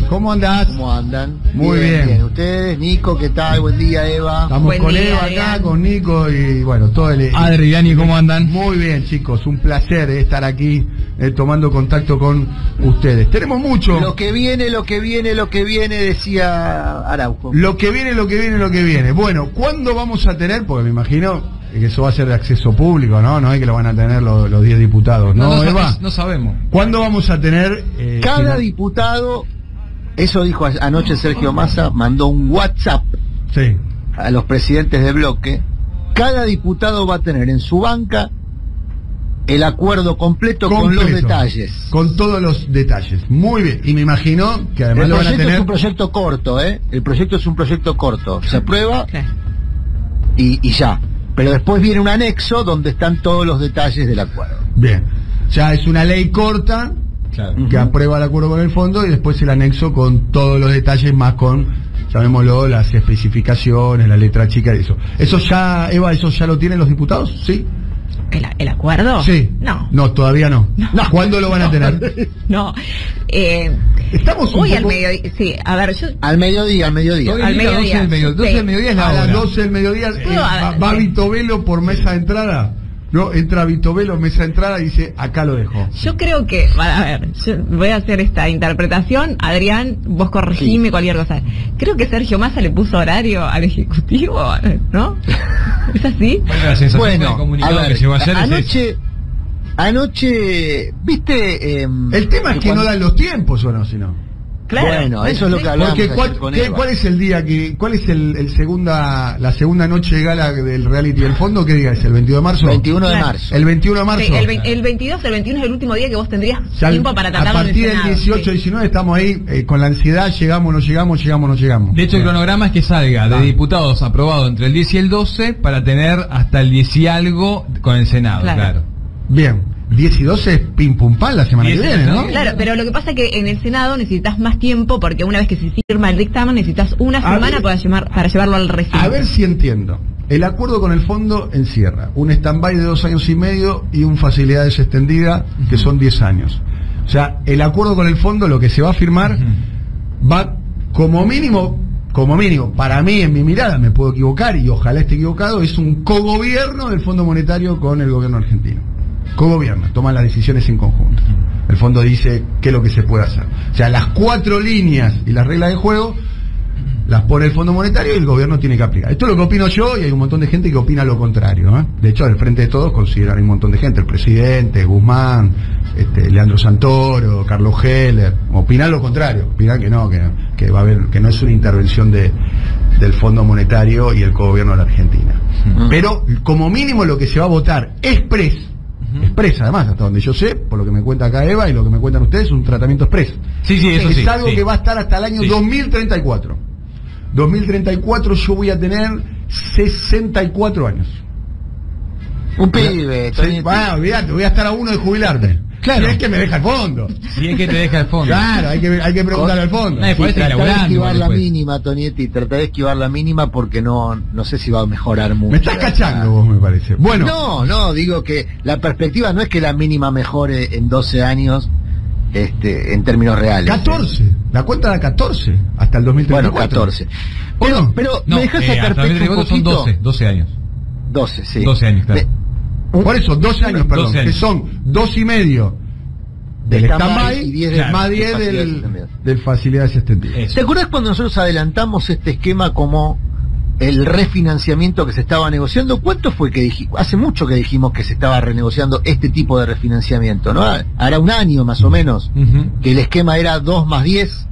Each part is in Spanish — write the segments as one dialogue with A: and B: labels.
A: ¿Cómo andás?
B: ¿Cómo andan?
A: Muy bien.
B: ¿Ustedes? Nico, ¿qué tal? Buen día, Eva.
A: Estamos
C: Buen
A: con
C: día,
A: Eva
C: Adrián.
A: acá, con Nico y bueno, todo el...
D: Adri, Dani, ¿cómo andan?
A: Muy bien, chicos, un placer estar aquí tomando contacto con ustedes. Tenemos mucho.
B: Lo que viene, decía Araujo.
A: Lo que viene. Bueno, ¿cuándo vamos a tener? Porque me imagino que eso va a ser de acceso público, ¿no? No es que lo van a tener los 10 diputados, ¿no, Eva?
D: No sabemos.
A: ¿Cuándo vamos a tener?
B: Cada diputado, eso dijo anoche Sergio Massa, mandó un WhatsApp
A: Sí.
B: a los presidentes de bloque. Cada diputado va a tener en su banca el acuerdo completo con los detalles.
A: Con todos los detalles. Muy bien. Y me imagino que además
B: El
A: lo van a
B: proyecto
A: tener...
B: es un proyecto corto, ¿eh? El proyecto es un proyecto corto. Se aprueba y ya. Pero después viene un anexo donde están todos los detalles del acuerdo.
A: Bien. Ya es una ley corta,
D: Claro.
A: que aprueba el acuerdo con el fondo, y después el anexo con todos los detalles, más con, llamémoslo, las especificaciones, la letra chica y eso. ¿Eso ya, Eva, eso ya lo tienen los diputados? ¿Sí?
C: ¿El acuerdo?
A: Sí.
C: No.
A: No, todavía no.
C: No.
A: ¿Cuándo lo van a tener?
C: No.
A: Estamos
C: Hoy
A: un
C: al
A: poco...
C: mediodía. Sí, a ver, yo.
B: Al mediodía.
C: Al mediodía.
D: 12 del mediodía es la
A: A las
D: hora.
A: 12 del mediodía
C: No,
A: va
C: sí.
A: Vito Velo por mesa de entrada. No, entra Vito Velo, mesa de entrada, y dice, acá lo dejo.
C: Yo creo que, a ver, yo voy a hacer esta interpretación. Adrián, vos corregime cualquier cosa. Creo que Sergio Massa le puso horario al Ejecutivo, ¿no? ¿Es así?
D: Bueno, la sensación
B: Bueno,
D: del comunicado
B: a ver,
D: que llegó ayer es
B: anoche, viste...
A: El tema es que no dan los tiempos, ¿o no? Si no.
C: Claro.
B: Bueno, eso es lo que hablamos
A: Porque
B: ayer con Eva.
A: ¿cuál es el día cuál es la segunda noche de gala del reality del fondo? ¿Qué día es? ¿El 22 de marzo?
B: 21 de
C: Claro.
B: marzo.
A: El 21 de marzo.
C: Sí, el 22, el 21 es el último día que vos tendrías
A: Ya
C: tiempo para
A: a
C: tratarlo en el
A: partir del
C: Senado,
A: 18,
C: sí.
A: 19 estamos ahí con la ansiedad, llegamos, no llegamos.
D: De hecho, el cronograma es que salga de diputados aprobado entre el 10 y el 12 para tener hasta el 10 y algo con el Senado, claro.
A: Bien, 10 y 12 es pim pum pam la semana que
D: 10 y
A: viene, ¿no?
D: 12.
C: Claro, pero lo que pasa es que en el Senado necesitas más tiempo porque una vez que se firma el dictamen necesitas una
A: A
C: semana
A: ver.
C: para llevarlo al recinto.
A: A ver si entiendo. El acuerdo con el fondo encierra un stand-by de 2 años y medio y un facilidades extendida que son 10 años. O sea, el acuerdo con el fondo, lo que se va a firmar, va como mínimo, para mí, en mi mirada, me puedo equivocar y ojalá esté equivocado, es un cogobierno del Fondo Monetario con el gobierno argentino. Cogobierno, toman las decisiones en conjunto. El fondo dice qué es lo que se puede hacer. O sea, las 4 líneas y las reglas de juego las pone el Fondo Monetario y el gobierno tiene que aplicar. Esto es lo que opino yo, y hay un montón de gente que opina lo contrario, ¿eh? De hecho, al frente de todos consideran un montón de gente, el presidente, Guzmán, Leandro Santoro, Carlos Heller, opinan lo contrario, opinan que no, que va a haber, que no es una intervención del Fondo Monetario y el gobierno de la Argentina. Pero como mínimo lo que se va a votar expresa, además, hasta donde yo sé, por lo que me cuenta acá Eva y lo que me cuentan ustedes, un tratamiento expreso.
D: Sí, eso
A: Es
D: sí.
A: algo
D: sí.
A: que va a estar hasta el año
D: Sí.
A: 2034. 2034 yo voy a tener 64 años.
B: Un pibe.
A: Bueno, olvídate, voy a estar a uno de jubilarme.
D: Claro.
A: Si es que me deja el fondo.
D: Si es que te deja el fondo.
A: Claro, hay que preguntarle al fondo.
D: Nadie puede estar
B: Tratar de
D: laburando
B: esquivar la
D: después.
B: mínima, Tonietti, tratar de esquivar la mínima porque no sé si va a mejorar mucho.
A: Me estás cachando vos, me parece. Bueno,
B: No, digo que la perspectiva no es que la mínima mejore en 12 años en términos reales.
A: 14. La cuenta da 14 hasta el 2034.
B: Bueno, 14.
A: Bueno,
B: Pero
D: No,
B: me dejas
D: hasta
B: sacar
D: el
B: pecho un
D: 2024 son
B: poquito.
D: 12 años.
B: 12, sí.
D: 12 años, claro.
A: por eso, 12 años, perdón,
D: 12 años.
A: que son 2 y medio del stand-by
B: y 10
D: claro,
A: más 10
B: facilidades extendidas.
A: del facilidades extendidas.
D: Eso.
B: ¿Te acuerdas cuando nosotros adelantamos este esquema como el refinanciamiento que se estaba negociando? ¿Cuánto fue que dijimos? Hace mucho que dijimos que se estaba renegociando este tipo de refinanciamiento, ¿no? Hará un año más o menos que el esquema era 2 más 10.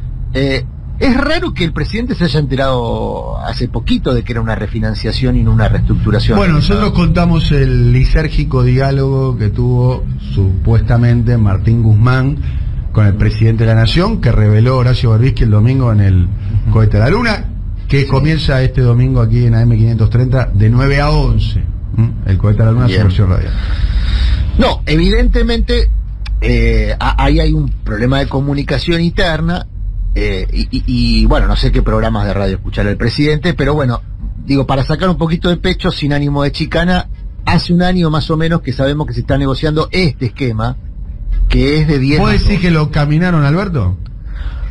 B: Es raro que el presidente se haya enterado hace poquito de que era una refinanciación y no una reestructuración.
A: Bueno, nosotros contamos el lisérgico diálogo que tuvo supuestamente Martín Guzmán con el presidente de la Nación, que reveló Horacio Berbisky el domingo en el Cohete a la Luna, que comienza este domingo aquí en AM530 de 9 a 11. El Cohete a la Luna, su
B: Bien.
A: versión radial.
B: No, evidentemente ahí hay un problema de comunicación interna. Y bueno, no sé qué programas de radio escuchar el presidente, pero bueno, digo, para sacar un poquito de pecho, sin ánimo de chicana, hace un año más o menos que sabemos que se está negociando este esquema, que es de 10.
A: ¿Vos decís que lo caminaron, Alberto?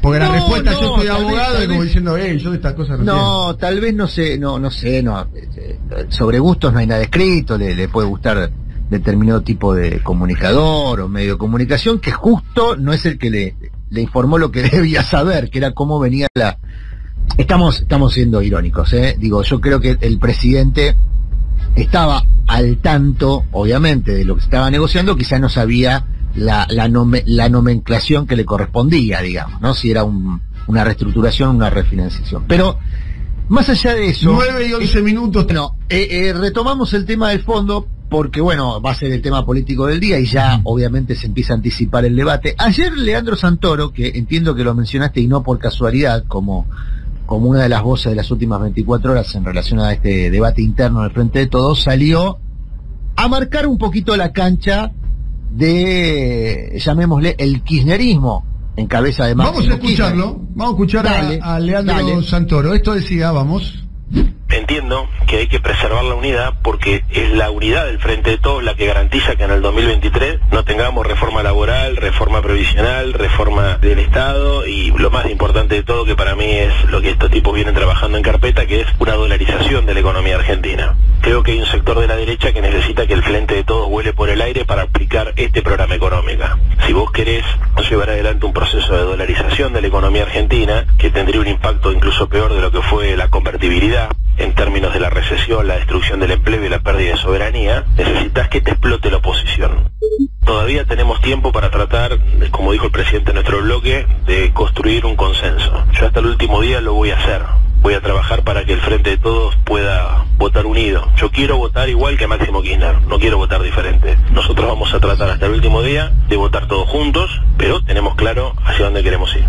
A: Porque la respuesta yo soy
B: tal
A: abogado
B: vez,
A: es como diciendo, yo de estas cosas no
B: No, tal vez no sé, sobre gustos no hay nada escrito, le puede gustar determinado tipo de comunicador o medio de comunicación, que justo no es el que le informó lo que debía saber, que era cómo venía la... Estamos siendo irónicos, digo, yo creo que el presidente estaba al tanto, obviamente, de lo que se estaba negociando, quizás no sabía la nomenclación que le correspondía, digamos, ¿no? Si era una reestructuración o una refinanciación. Pero, más allá de eso...
A: 9 y 11 minutos.
B: Bueno, retomamos el tema del fondo, porque, bueno, va a ser el tema político del día y ya, obviamente, se empieza a anticipar el debate. Ayer, Leandro Santoro, que entiendo que lo mencionaste y no por casualidad, como una de las voces de las últimas 24 horas en relación a este debate interno del Frente de Todos, salió a marcar un poquito la cancha de, llamémosle, el kirchnerismo en cabeza de Máximo
A: Vamos a escucharlo,
B: Kirchner.
A: vamos a escuchar a Leandro Santoro. Esto decía, vamos.
E: Entiendo que hay que preservar la unidad porque es la unidad del Frente de Todos la que garantiza que en el 2023 no tengamos reforma laboral, reforma previsional, reforma del Estado y lo más importante de todo, que para mí es lo que estos tipos vienen trabajando en carpeta, que es una dolarización de la economía argentina. Creo que hay un sector de la derecha que necesita que el Frente de Todos vuele por el aire para aplicar este programa económico. Si vos querés llevar adelante un proceso de dolarización de la economía argentina, que tendría un impacto incluso peor de lo que fue la convertibilidad, en términos de la recesión, la destrucción del empleo y la pérdida de soberanía, necesitas que te explote la oposición. Todavía tenemos tiempo para tratar, como dijo el presidente de nuestro bloque, de construir un consenso. Yo hasta el último día lo voy a hacer. Voy a trabajar para que el Frente de Todos pueda votar unido. Yo quiero votar igual que Máximo Kirchner, no quiero votar diferente. Nosotros vamos a tratar hasta el último día de votar todos juntos, pero tenemos claro hacia dónde queremos ir.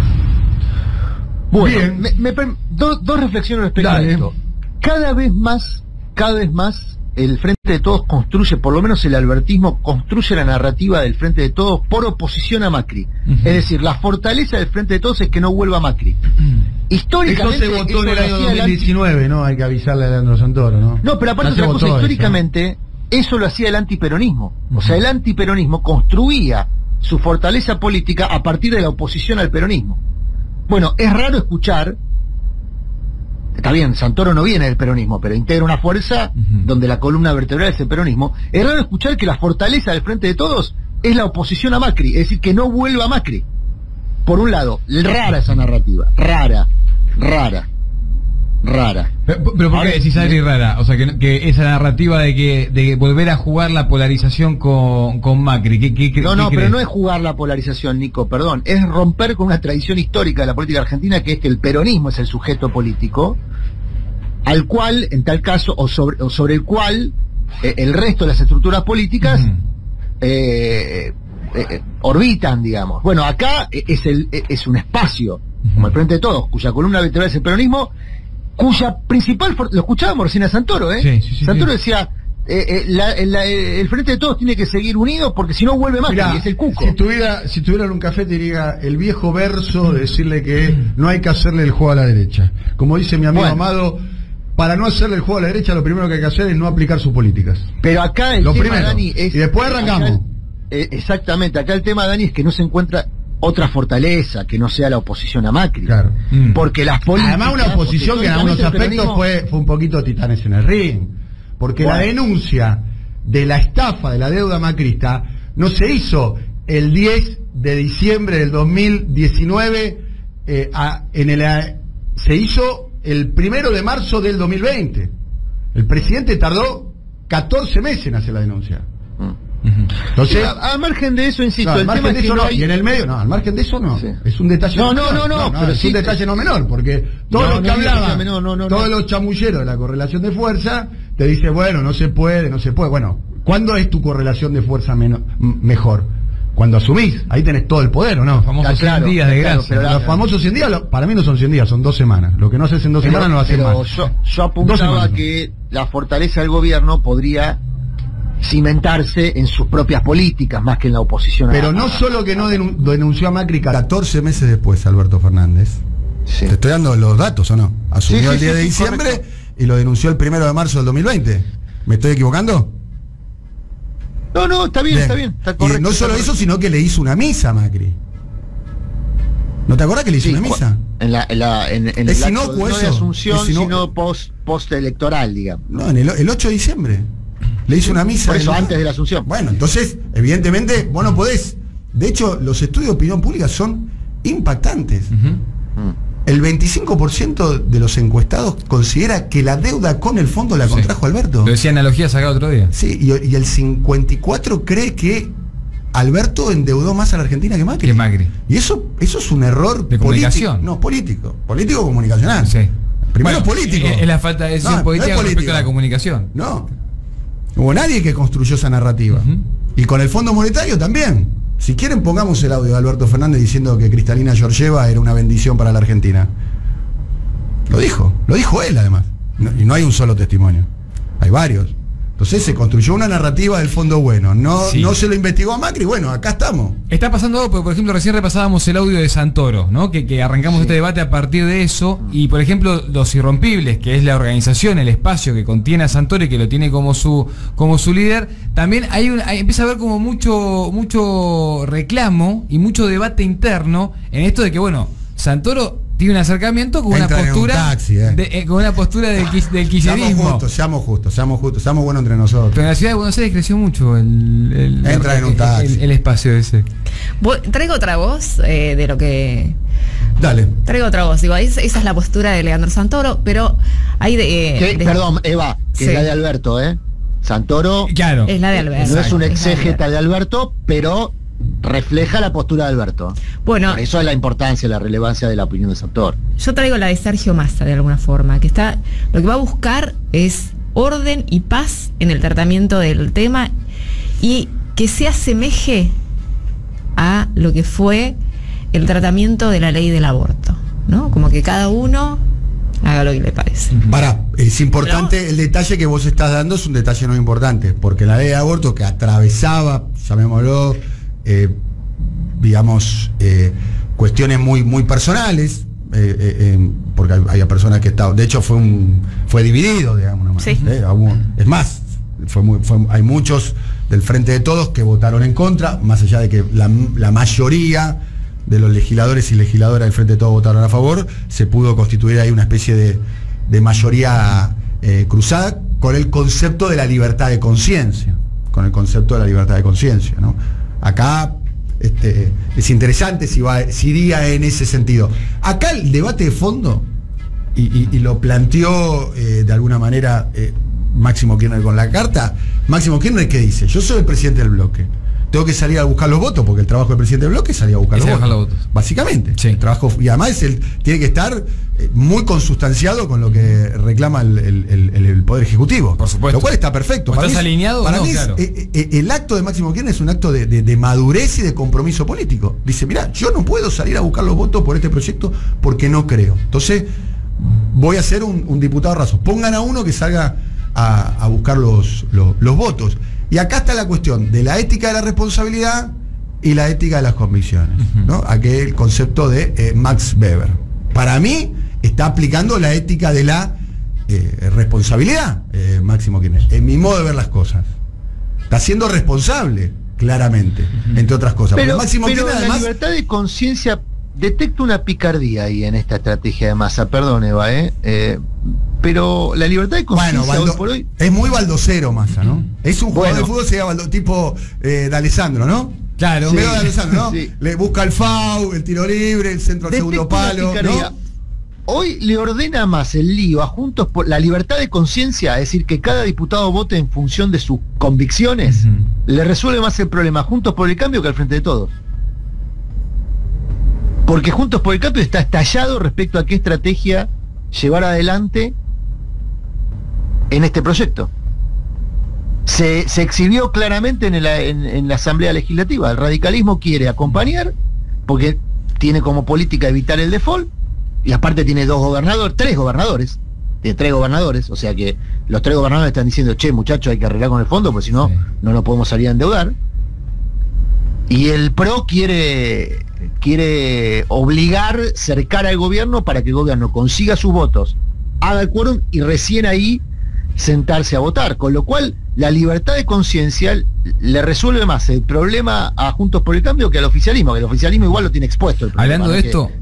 B: Bueno, dos reflexiones respecto a esto. Cada vez más el Frente de Todos construye, por lo menos el albertismo construye la narrativa del Frente de Todos por oposición a Macri. Es decir, la fortaleza del Frente de Todos es que no vuelva Macri. Históricamente
A: esto se votó en el año 2019, ¿no? Hay que avisarle a Leandro Santoro, ¿no?
B: No, pero aparte otra cosa, históricamente eso lo hacía el antiperonismo. O sea, el antiperonismo construía su fortaleza política a partir de la oposición al peronismo. Bueno, es raro escuchar, está bien, Santoro no viene del peronismo, pero integra una fuerza donde la columna vertebral es el peronismo. Es raro escuchar que la fortaleza del Frente de Todos es la oposición a Macri, es decir, que no vuelva Macri. Por un lado, rara esa narrativa, rara.
D: Pero ¿por qué decís algo rara? O sea, que esa narrativa de volver a jugar la polarización con Macri.
B: Pero no es jugar la polarización, Nico, perdón. Es romper con una tradición histórica de la política argentina, que es que el peronismo es el sujeto político, al cual, en tal caso, o sobre el cual el resto de las estructuras políticas orbitan, digamos. Bueno, acá es un espacio, como el Frente de Todos, cuya columna vertebral es el peronismo, cuya principal... Lo escuchábamos recién a Santoro, ¿eh? Sí, Santoro decía, el Frente de Todos tiene que seguir unido porque si no vuelve más, es el cuco.
A: Si tuviera en un café te diría el viejo verso de decirle que no hay que hacerle el juego a la derecha. Como dice mi amigo Amado, para no hacerle el juego a la derecha lo primero que hay que hacer es no aplicar sus políticas.
B: Pero acá el tema, Dani, es...
A: Y después arrancamos.
B: Exactamente, acá el tema, Dani, es que no se encuentra otra fortaleza que no sea la oposición a Macri.
A: Claro.
B: Porque las políticas...
A: Además una oposición que en algunos aspectos fue un poquito titanes en el ring. Porque la denuncia de la estafa de la deuda macrista no se hizo el 10 de diciembre del 2019, se hizo el 1 de marzo del 2020. El presidente tardó 14 meses en hacer la denuncia. Entonces,
B: al margen de eso, insisto,
A: al margen de eso no, y en el medio, al margen de eso no, es un detalle
B: pero
A: es un detalle no menor, porque todos los que hablaban, todos los chamulleros de la correlación de fuerza, te dice, bueno, no se puede, bueno, ¿cuándo es tu correlación de fuerza mejor? Cuando asumís, ahí tenés todo el poder, ¿o no?
D: Los famosos 100 días de gracia.
A: Pero los famosos 100 días, para mí no son 100 días, son 2 semanas. Lo que no haces en 2 semanas no lo haces más.
B: Yo apuntaba que la fortaleza del gobierno podría cimentarse en sus propias políticas más que en la oposición.
A: Pero no solo que no denunció a Macri 14 meses después, Alberto Fernández. Te estoy dando los datos, ¿o no? Asumió el 10 de diciembre y lo denunció el 1 de marzo del 2020. ¿Me estoy equivocando?
B: No, está bien, está correcto.
A: Y no solo eso, sino que le hizo una misa a Macri. ¿No te acordás que le hizo una misa?
B: En el
A: Es
B: acto
A: inocuo
B: no de
A: eso.
B: Asunción,
A: Es inocuo.
B: sino post-electoral, digamos.
A: No, el 8 de diciembre. Le hizo una misa.
B: Por eso,
A: en-
B: antes de la Asunción.
A: Bueno, entonces, evidentemente, vos no podés. De hecho, los estudios de opinión pública son impactantes. El 25% de los encuestados considera que la deuda con el fondo la
D: Sí.
A: contrajo Alberto.
D: Lo decía analogía sacada otro día.
A: Sí, y el 54% cree que Alberto endeudó más a la Argentina que Macri.
D: Que Macri.
A: Y eso es un error
D: De comunicación.
A: No, político. Político comunicacional.
D: Sí.
A: Primero
D: Bueno,
A: político.
D: Es la falta de decisión
A: No,
D: política
A: no es
D: con respecto
A: político.
D: a la comunicación.
A: No. No hubo nadie que construyó esa narrativa.
D: Ujú.
A: Y con el Fondo Monetario también. Si quieren, pongamos el audio de Alberto Fernández diciendo que Cristalina Georgieva era una bendición para la Argentina. Lo dijo él además. Y no hay un solo testimonio. Hay varios. Entonces se construyó una narrativa del fondo bueno. No,
D: Sí.
A: no se lo investigó a Macri. Bueno, acá estamos.
D: Está pasando algo, porque por ejemplo recién repasábamos el audio de Santoro, ¿no? Que arrancamos este debate a partir de eso, y por ejemplo Los Irrompibles, que es la organización, el espacio que contiene a Santoro y que lo tiene como su líder, también empieza a haber como mucho reclamo y mucho debate interno en esto de que, bueno, Santoro tiene un acercamiento con
A: Entra
D: una
A: en un
D: postura
A: taxi,
D: con una postura del kirchnerismo.
A: Seamos justos, seamos buenos entre nosotros.
D: Pero en la ciudad de Buenos Aires creció mucho
A: Entra en un taxi.
D: el espacio ese.
C: Traigo otra voz de lo que...
A: Dale.
C: Traigo otra voz. Digo, esa es la postura de Leandro Santoro, pero hay
B: Perdón, Eva, que
C: Sí.
B: es la de Alberto, ¿eh? Santoro
D: Claro.
C: Es la de Alberto.
B: no es un
C: Es la de
B: exégeta de Alberto, pero refleja la postura de Alberto.
C: Bueno,
B: Por eso es la importancia, la relevancia de la opinión de Santoro.
C: yo traigo la de Sergio Massa de alguna forma, que lo que va a buscar es orden y paz en el tratamiento del tema y que se asemeje a lo que fue el tratamiento de la ley del aborto, ¿no? Como que cada uno haga lo que le parece.
A: Pará, es importante, el detalle que vos estás dando es un detalle no importante, porque la ley de aborto que atravesaba, llamémoslo, digamos, cuestiones muy personales, porque había personas que estaban, de hecho fue dividido, digamos,
C: Sí.
A: es más, hay muchos del Frente de Todos que votaron en contra, más allá de que la mayoría de los legisladores y legisladoras del Frente de Todos votaron a favor, se pudo constituir ahí una especie de mayoría cruzada con el concepto de la libertad de conciencia, ¿no? Acá es interesante si iría en ese sentido. Acá el debate de fondo, y lo planteó de alguna manera Máximo Kirchner con la carta. Máximo Kirchner, ¿qué dice? Yo soy el presidente del bloque. Tengo que salir a buscar los votos, porque el trabajo del presidente del bloque es salir a buscar los votos. Básicamente.
D: Sí.
A: El trabajo, y además tiene que estar muy consustanciado con lo que reclama el Poder Ejecutivo.
D: Por supuesto.
A: Lo cual está perfecto.
D: ¿Estás alineado?
A: Para
D: No,
A: mí
D: claro.
A: el acto de Máximo Kirchner es un acto de madurez y de compromiso político. Dice, mirá, yo no puedo salir a buscar los votos por este proyecto porque no creo. Entonces, voy a ser un diputado raso. Pongan a uno que salga a buscar los votos. Y acá está la cuestión de la ética de la responsabilidad y la ética de las convicciones, ¿no? Aquel concepto de Max Weber. Para mí está aplicando la ética de la responsabilidad, Máximo Kirchner, en mi modo de ver las cosas. Está siendo responsable, claramente, entre otras cosas.
B: Pero
A: Máximo Kirchner,
B: la
A: además,
B: libertad de conciencia, detecto una picardía ahí en esta estrategia de Massa, perdón, Eva, pero la libertad de conciencia hoy por hoy...
A: es muy baldocero Massa, ¿no? Es un jugador
B: Bueno.
A: de fútbol, sería tipo de Alessandro, ¿no?
D: Claro.
B: Sí.
A: Medio de Alessandro, ¿no?
B: Sí.
A: Le busca el FAU, el tiro libre, el centro al segundo
B: Detecto una
A: palo,
B: picardía.
A: ¿no?
B: Hoy le ordena más el lío a Juntos por la libertad de conciencia, es decir, que cada diputado vote en función de sus convicciones, le resuelve más el problema a Juntos por el Cambio que al Frente de Todos. Porque Juntos por el Cambio está estallado respecto a qué estrategia llevar adelante en este proyecto. Se exhibió claramente en la Asamblea Legislativa. El radicalismo quiere acompañar porque tiene como política evitar el default, y aparte tiene tres gobernadores, o sea que los tres gobernadores están diciendo, che, muchachos, hay que arreglar con el fondo, porque si no, no nos podemos salir a endeudar. Y el PRO quiere cercar al gobierno para que el gobierno consiga sus votos, haga el quórum y recién ahí sentarse a votar, con lo cual la libertad de conciencia le resuelve más el problema a Juntos por el Cambio que al oficialismo, que el oficialismo igual lo tiene expuesto el problema.
D: Hablando de
B: ¿no?
D: esto,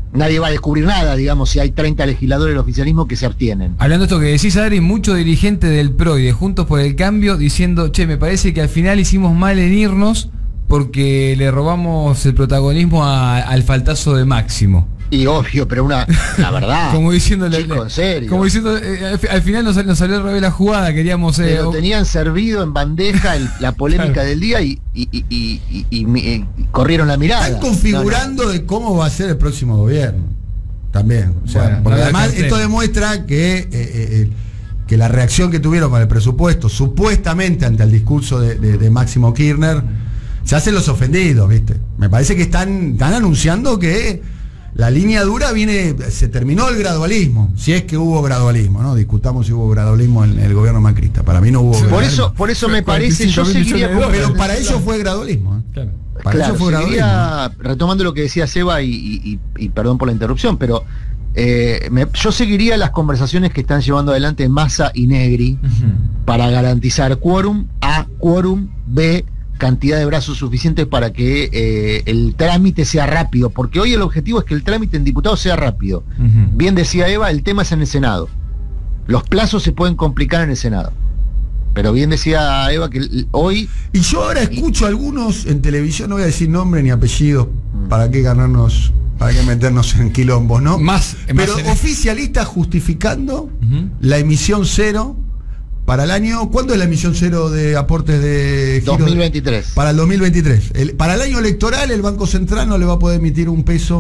B: nadie va a descubrir nada, digamos, si hay 30 legisladores del oficialismo que se abstienen.
D: Hablando de esto que decís, Adri, mucho dirigente del PRO y de Juntos por el Cambio diciendo, che, me parece que al final hicimos mal en irnos porque le robamos el protagonismo al faltazo de Máximo.
B: Y obvio, pero la verdad.
D: Como diciéndole,
B: chico, en serio.
D: Como diciendo, al final nos salió al revés la jugada, queríamos...
B: Pero tenían servido en bandeja la polémica
D: Claro.
B: del día y corrieron la mirada.
F: Están configurando de cómo va a ser el próximo gobierno. También. O sea,
D: Bueno,
F: porque
D: no
F: además
D: descarté.
F: esto demuestra que la reacción que tuvieron con el presupuesto, supuestamente ante el discurso de Máximo Kirchner, se hacen los ofendidos, ¿viste? Me parece que están anunciando que la línea dura se terminó el gradualismo, si es que hubo gradualismo, ¿no? Discutamos si hubo gradualismo en el gobierno macrista. Para mí no hubo gradualismo.
B: Por eso me parece, yo
D: 45.000
B: seguiría
D: millones de
F: Pero
D: dólares.
F: para ellos fue gradualismo, ¿eh?
D: Claro.
F: Para
B: claro,
F: ellos fue gradualismo.
B: seguiría, retomando lo que decía Seba y perdón por la interrupción, pero yo seguiría las conversaciones que están llevando adelante Massa y Negri para garantizar quórum A, quórum B, cantidad de brazos suficientes para que el trámite sea rápido, porque hoy el objetivo es que el trámite en diputados sea rápido. Bien decía Eva, el tema es en el Senado. Los plazos se pueden complicar en el Senado. Pero bien decía Eva que hoy...
F: Y yo ahora escucho a algunos en televisión, no voy a decir nombre ni apellido, para qué ganarnos, para qué meternos en quilombos, ¿no? Pero oficialistas justificando la emisión cero para el año. ¿Cuándo es la emisión cero de aportes de giro?
B: 2023.
F: Para el 2023. Para el año electoral el Banco Central no le va a poder emitir un peso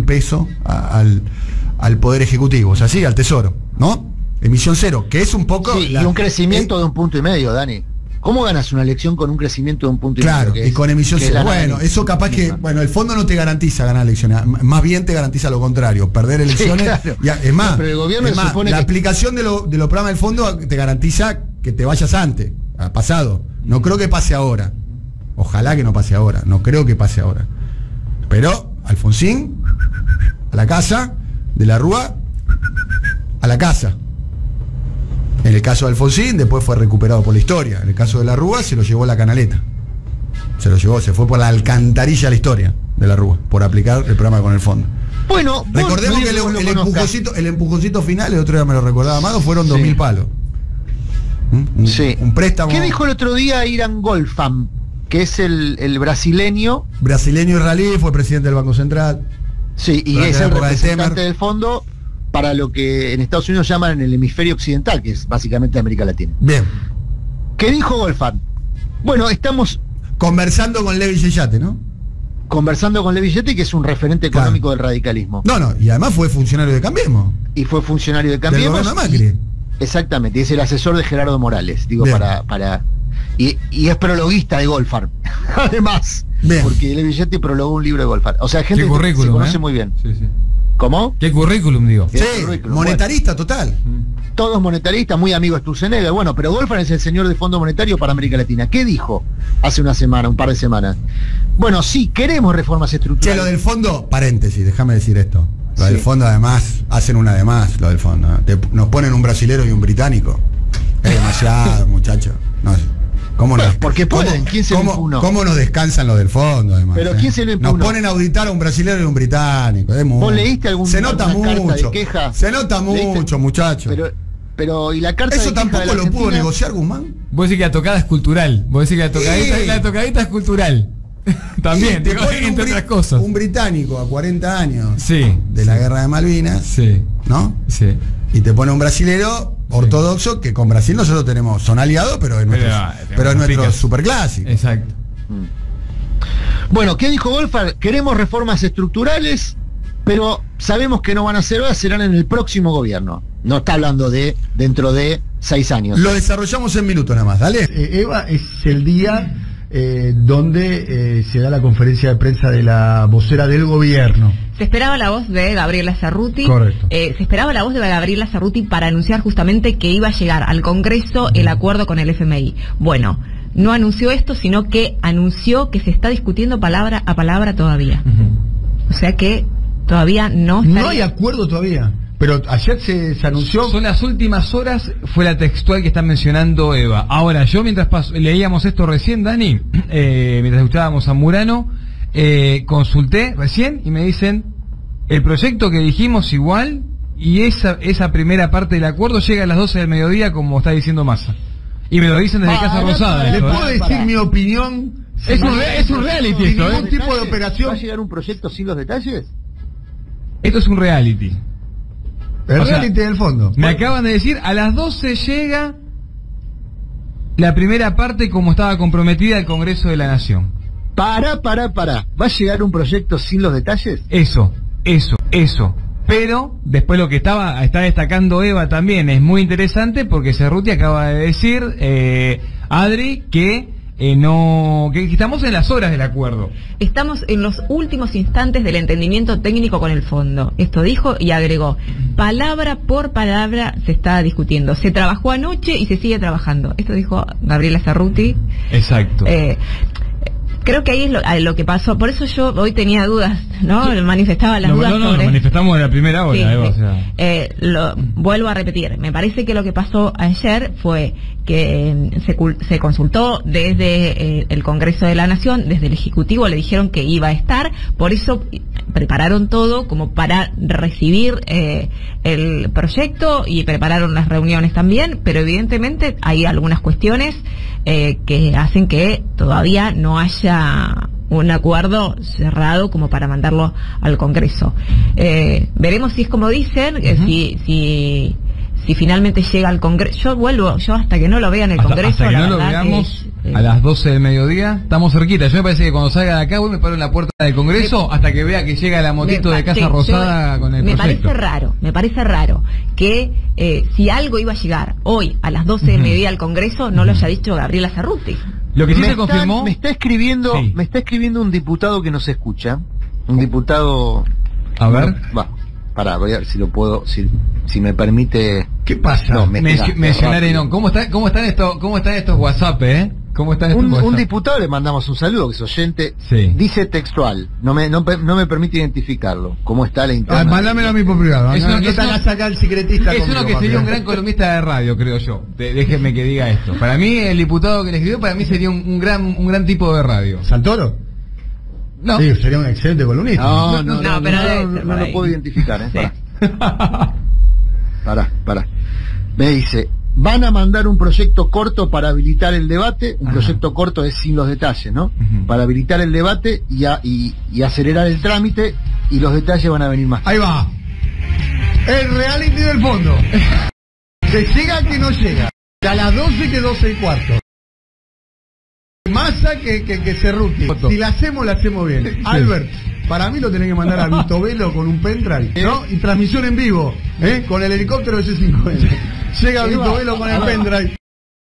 F: al Poder Ejecutivo, o sea, sí, al Tesoro, ¿no? Emisión cero, que es un poco...
B: Sí, y un crecimiento de 1,5 puntos, Dani. ¿Cómo ganas una elección con un crecimiento de 1,5 puntos?
F: Claro, y con emisión cero. Bueno, eso capaz que... Bueno, el fondo no te garantiza ganar elecciones, más bien te garantiza lo contrario, perder elecciones.
B: Sí, claro.
F: Es más,
B: No, pero el gobierno
F: es más,
B: supone
F: la
B: que...
F: aplicación de los programas del fondo te garantiza que te vayas antes, al pasado. No creo que pase ahora. Ojalá que no pase ahora. No creo que pase ahora. Pero, Alfonsín, a la casa, de la Rúa, a la casa. En el caso de Alfonsín, después fue recuperado por la historia. En el caso de la Rúa, se lo llevó la canaleta. Se fue por la alcantarilla la historia de la Rúa, por aplicar el programa con el fondo.
B: Bueno,
F: recordemos que el empujoncito final, el otro día me lo recordaba Amado, fueron 2.000 palos. Un préstamo.
B: ¿Qué dijo el otro día Iran Golfam, que es el brasileño?
F: Brasileño israelí, fue presidente del Banco Central.
B: Sí, y es el representante del fondo para lo que en Estados Unidos llaman en el hemisferio occidental, que es básicamente América Latina.
F: Bien.
B: ¿Qué dijo Golfam? Bueno, estamos
F: conversando con Levi Yeyate, ¿no?
B: Conversando con Levi Yeyate, que es un referente económico del radicalismo.
F: No, y además fue funcionario de Cambiemos.
B: Y fue funcionario de Cambiemos.
F: Del gobierno de Macri.
B: Exactamente, y es el asesor de Gerardo Morales, digo,
F: Bien.
B: y es prologuista de Goldfarb, además. Bien. Porque Levi Yeyate prologó un libro de Goldfarb. O sea, gente que se conoce muy bien.
D: Sí, sí.
B: ¿Cómo?
D: ¿Qué currículum, digo?
F: Sí, monetarista total.
B: Todos monetaristas, muy amigos de Sturzenegger. Bueno, pero Goldfarb es el señor de Fondo Monetario para América Latina. ¿Qué dijo hace un par de semanas? Bueno, sí, queremos reformas estructurales.
F: Che, lo del fondo, paréntesis, déjame decir esto. Lo del fondo, además, hacen una de más, lo del fondo. Nos ponen un brasilero y un británico. Es demasiado, muchachos. No sé. ¿Cómo
B: bueno, porque pueden, ¿quién se lo impugnó?
F: ¿Cómo nos descansan los del fondo, además?
B: Pero ¿quién se lo impugnó?
F: Nos ponen a auditar a un brasilero y un británico.
B: ¿Vos leíste alguna
F: carta de
B: queja?
F: Se nota mucho, muchachos.
B: Pero, ¿y la carta
F: eso
B: de queja
F: tampoco
B: de la
F: lo pudo
B: Argentina?
F: negociar Guzmán?
D: Vos decís que la tocada es cultural. Vos decís que la tocadita es cultural. También,
F: te ponen
D: entre otras cosas.
F: Un británico a 40 años
D: sí,
F: de la guerra de Malvinas,
D: sí,
F: ¿no?
D: Sí.
F: Y te pone un brasilero ortodoxo, que con Brasil nosotros tenemos, son aliados, pero es nuestro superclásico.
D: Exacto.
B: Bueno, ¿qué dijo Goldfarb? Queremos reformas estructurales, pero sabemos que no van a ser ahora, serán en el próximo gobierno. No está hablando de dentro de 6 años.
F: Lo desarrollamos en minutos nada más, dale.
A: Eva, es el día donde se da la conferencia de prensa de la vocera del gobierno.
C: Se esperaba la voz de Gabriela Cerruti.
A: Correcto.
C: Se esperaba la voz de Gabriela Cerruti para anunciar justamente que iba a llegar al Congreso el acuerdo con el FMI. Bueno, no anunció esto, sino que anunció que se está discutiendo palabra a palabra todavía. O sea que todavía no está...
A: No hay acuerdo todavía. Pero ayer se anunció...
D: Son las últimas horas, fue la textual que está mencionando Eva. Ahora, yo mientras leíamos esto recién, Dani, mientras escuchábamos a Murano, consulté recién y me dicen, el proyecto que dijimos igual, y esa primera parte del acuerdo llega a las 12 del mediodía, como está diciendo Massa. Y me lo dicen desde Casa Rosada.
A: ¿Le
D: esto,
A: puedo decir mi opinión?
D: Es un reality
A: Sin
D: esto,
A: ningún tipo de operación.
B: ¿Va a llegar un proyecto sin los detalles?
D: Esto es un reality.
A: El
D: O sea,
A: reality del fondo.
D: Me acaban de decir, a las 12 llega la primera parte como estaba comprometida el Congreso de la Nación.
B: Para. ¿Va a llegar un proyecto sin los detalles?
D: Eso. Pero después lo que está destacando Eva también es muy interesante, porque Cerruti acaba de decir, Adri, que estamos en las horas del acuerdo.
C: Estamos en los últimos instantes del entendimiento técnico con el fondo. Esto dijo y agregó, palabra por palabra se está discutiendo. Se trabajó anoche y se sigue trabajando. Esto dijo Gabriela Cerruti.
D: Exacto.
C: Creo que ahí es lo que pasó. Por eso yo hoy tenía dudas, ¿no? Manifestaba las dudas
D: lo
C: sobre...
D: manifestamos en la primera hora,
C: Sí,
D: Eva,
C: sí.
D: o sea.
C: Vuelvo a repetir, me parece que lo que pasó ayer fue que se consultó desde el Congreso de la Nación, desde el Ejecutivo le dijeron que iba a estar, por eso prepararon todo como para recibir el proyecto y prepararon las reuniones también, pero evidentemente hay algunas cuestiones que hacen que todavía no haya un acuerdo cerrado como para mandarlo al Congreso. Veremos si es como dicen, si finalmente llega al Congreso. Yo hasta que no lo vea en el Congreso,
D: hasta que
C: la
D: no lo
C: verdad
D: veamos
C: que,
D: a las 12 del mediodía, estamos cerquita. Yo me parece que cuando salga de acá voy, me paro en la puerta del Congreso hasta que vea que llega la motito de Casa Rosada con el proyecto.
C: Me parece raro que si algo iba a llegar hoy a las 12 del mediodía al Congreso, no lo haya dicho Gabriela Cerruti.
D: Lo que sí se confirmó...
B: Me está escribiendo un diputado que nos escucha. Un diputado...
D: A ver.
B: Pará, voy a ver si lo puedo, si me permite.
A: ¿Qué pasa?
B: No,
D: mencionar no. ¿Cómo están estos WhatsApp, ¿Cómo están estos WhatsApp?
B: Un diputado, le mandamos un saludo, que es oyente,
D: sí.
B: Dice textual, no me permite identificarlo. ¿Cómo está la interna?
A: Mándamelo a mí por privado.
D: No
A: te hagas sacar el secretista.
D: Es uno que sería un gran columnista de radio, creo yo. Déjenme que diga esto. Para mí, el diputado que le escribió, para mí sería un gran tipo de radio.
A: ¿Santoro?
D: No.
A: Sí, sería un excelente columnista.
B: No
C: pero
B: lo puedo identificar,
C: Sí.
B: Pará. Me dice, van a mandar un proyecto corto para habilitar el debate. Un proyecto corto es sin los detalles, ¿no? Para habilitar el debate y acelerar el trámite, y los detalles van a venir más tarde.
A: Ahí va. El reality del fondo. Se llega que no llega. Que a las 12 que 12 y cuarto. Massa que Cerruti. Si la hacemos bien. Sí. Albert, para mí lo tenés que mandar a Vito Velo con un pendrive, ¿no? Y transmisión en vivo, con el helicóptero de C5N. Llega Vito Velo con el pendrive.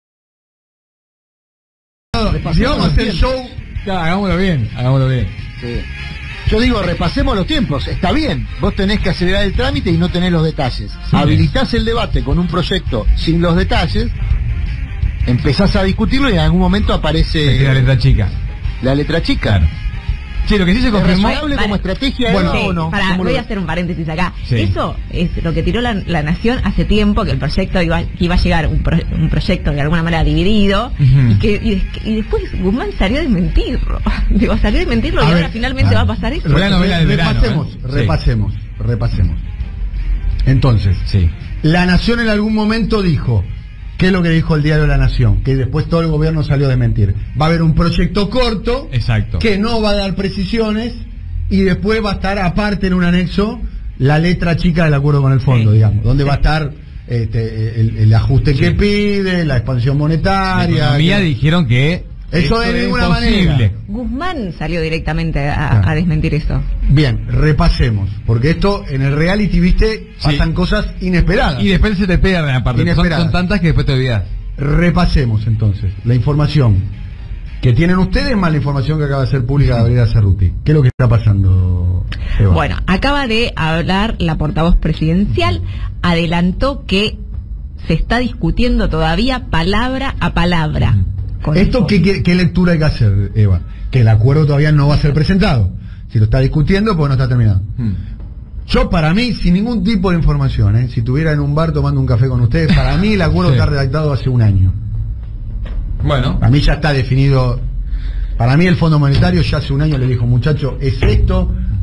A: Si vamos a hacer show,
D: hagámoslo bien.
B: Sí. Yo digo, repasemos los tiempos. Está bien, vos tenés que acelerar el trámite y no tenés los detalles. Sí. Habilitás el debate con un proyecto sin los detalles, empezás a discutirlo y en algún momento aparece
D: la letra chica.
B: La letra chica.
D: Claro. Sí, lo que sí se confirmó.
B: ¿Es como estrategia?
C: Bueno,
B: ¿o no?
C: Voy a hacer un paréntesis acá.
D: Sí.
C: Eso es lo que tiró la Nación hace tiempo, que el proyecto iba a llegar, un proyecto de alguna manera dividido, y después Guzmán salió a desmentirlo. Salió a desmentirlo y ahora finalmente va a pasar eso.
A: Repasemos. Entonces, la Nación en algún momento dijo, ¿qué es lo que dijo el diario La Nación? Que después todo el gobierno salió a desmentir. Va a haber un proyecto corto,
D: exacto,
A: que no va a dar precisiones, y después va a estar aparte en un anexo la letra chica del acuerdo con el fondo, digamos, donde va a estar el ajuste que pide, la expansión monetaria.
D: Dijeron que
A: eso de ninguna manera.
C: Guzmán salió directamente a desmentir eso.
A: Bien, repasemos, porque esto en el reality, viste, pasan cosas inesperadas.
D: Y después se te pierden aparte, son tantas que después te olvidas.
A: Repasemos entonces la información que tienen ustedes más la información que acaba de ser pública de Gabriela Cerruti. ¿Qué es lo que está pasando, Eva?
C: Bueno, acaba de hablar la portavoz presidencial, adelantó que se está discutiendo todavía palabra a palabra.
A: ¿Esto qué lectura hay que hacer, Eva? Que el acuerdo todavía no va a ser presentado. Si lo está discutiendo, pues no está terminado. Yo, para mí, sin ningún tipo de información, si estuviera en un bar tomando un café con ustedes, para mí el acuerdo está redactado hace un año.
D: Bueno.
A: Para mí ya está definido. Para mí el Fondo Monetario ya hace un año le dijo, muchacho, es esto,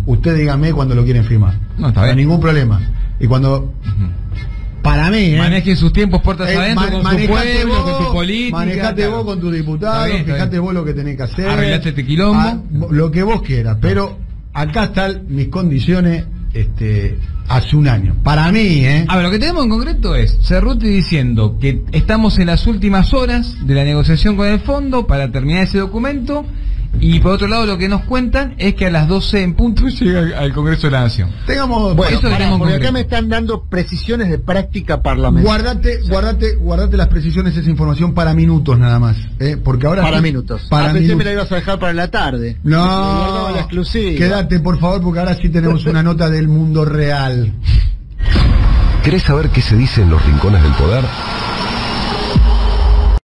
A: usted dígame cuando lo quieren firmar.
D: No, está
A: No hay
D: bien.
A: ningún problema. Y cuando... Para mí,
D: Manejen sus tiempos puertas adentro, con su
A: manejate
D: pueblo,
A: vos,
D: con su política.
A: manejate
D: claro.
A: vos con tus diputados,
D: Está bien, está
A: fijate
D: bien.
A: vos lo que tenés que hacer.
D: Arreglate este quilombo.
A: Lo que vos quieras, pero acá están mis condiciones hace un año. Para mí,
D: A ver, lo que tenemos en concreto es Cerruti diciendo que estamos en las últimas horas de la negociación con el fondo para terminar ese documento, y por otro lado lo que nos cuentan es que a las 12 en punto llega al Congreso de la Nación.
A: Tengamos...
B: Bueno,
D: eso lo
B: pará,
D: tenemos
B: porque
D: concreto.
B: acá me están dando precisiones de práctica parlamentaria.
A: Guardate las precisiones, esa información para minutos nada más, porque ahora
B: Para
A: sí-
B: minutos.
A: para
B: Pensé
A: minutos.
B: me la ibas a dejar para la tarde.
A: No,
B: Me guardaba la exclusiva.
A: quédate por favor, porque ahora sí tenemos una nota del mundo real.
G: ¿Querés saber qué se dice en los rincones del poder?